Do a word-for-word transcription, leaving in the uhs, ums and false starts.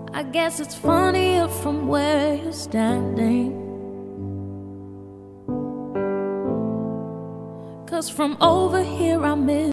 I guess it's funnier from where you're standing, 'cause from over here I miss